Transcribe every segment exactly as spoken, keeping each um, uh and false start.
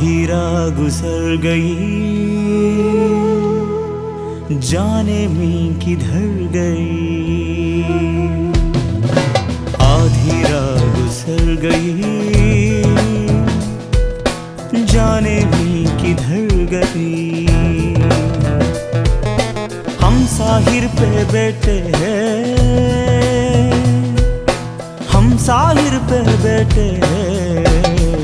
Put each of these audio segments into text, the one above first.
आधी रात गुजर गई, जाने में किधर गई। आधी रात गुजर गई, जाने में किधर गई। हम साहिर पे बैठे हैं, हम साहिर पे बैठे हैं,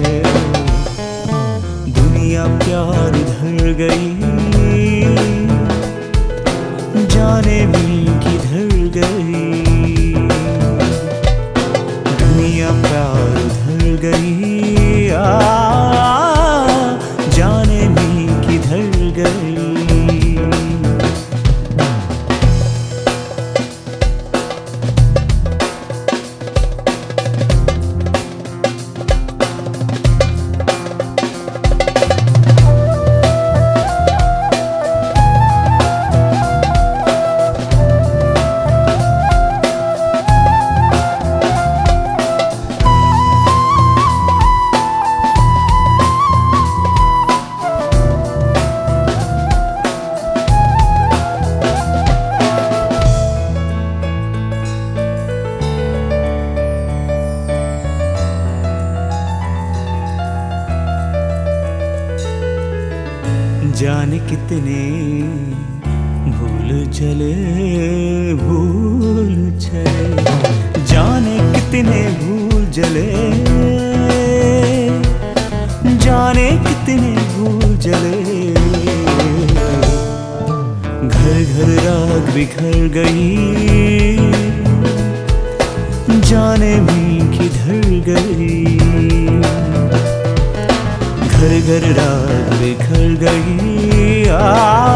दुनिया प्यार धर गई, जाने भी किधर गई। दुनिया प्यार धर गई, आ जाने भी किधर गई। जाने कितने भूल चले भूल चले, जाने कितने भूल जले, जाने कितने भूल जले। घर घर रात बिखर गई, जाने भी किधर गई। घर घर रात बिखर गई, आ